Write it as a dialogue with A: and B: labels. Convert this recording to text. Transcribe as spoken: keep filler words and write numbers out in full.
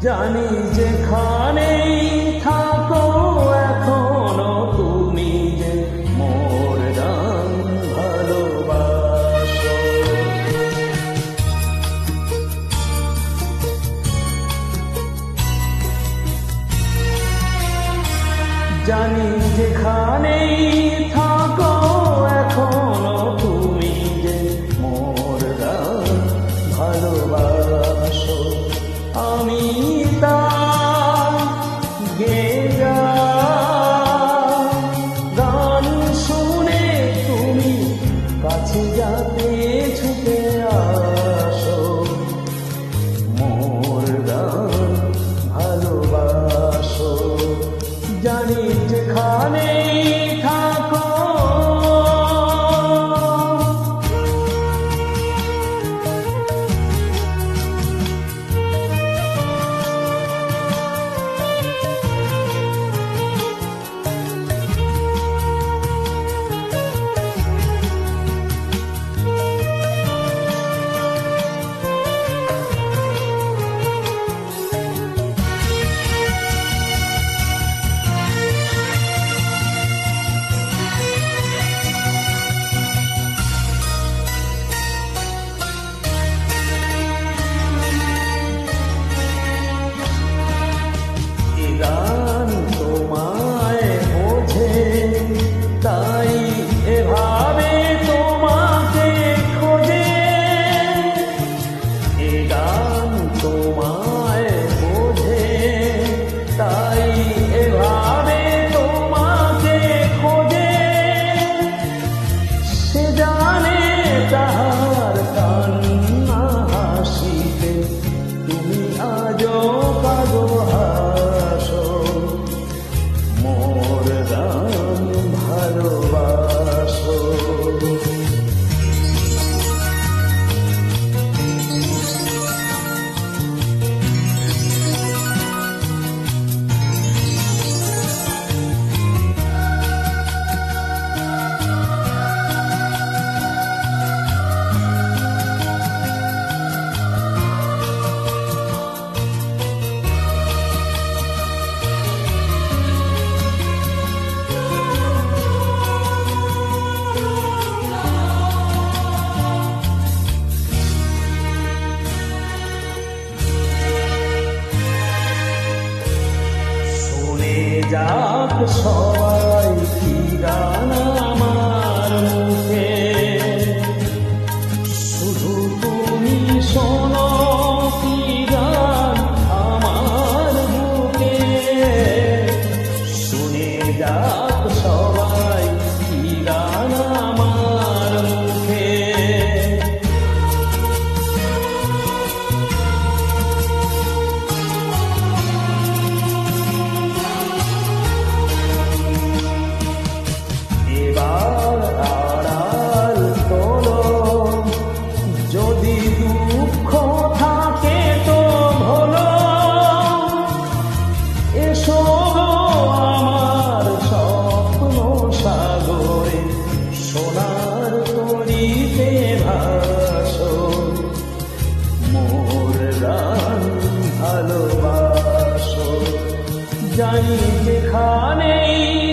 A: জানি যেখানেই থাকো এখনো তুমি যে মোর গান ভালোবাসো। জানি যেখানেই থাকো এখনো তুমি যে মোর গান ভালোবাসো। আমি তার গেয়া গান শুনে তুমি কাছে যাতে ছুটে আসো। মোর গান ভালোবাসো। জানি যেখানেই থাকো গান তোমায় বোঝে তাই এভাবে তোমাকে খোঁজে। এ গান তোমায় বোঝে তাই এভাবে তোমাকে খোঁজে। সে জানে তাহার কান্না হাসিতে তুমি আজও কাঁদো হাসো। মোর গান ভালোবাসো। যাক সবাই কি গান আমার মুখে, শুধু তুমি শোনো কি গান আমার বুকে। শুনে যাক সবাই কি গান আমার মুখে। যদি দুঃখ থাকে তো ভোলো, এসো আমার স্বপ্ন সাগরে সোনার তরিতে ভাসো। মোর গান ভালোবাসো। জানি যেখানেই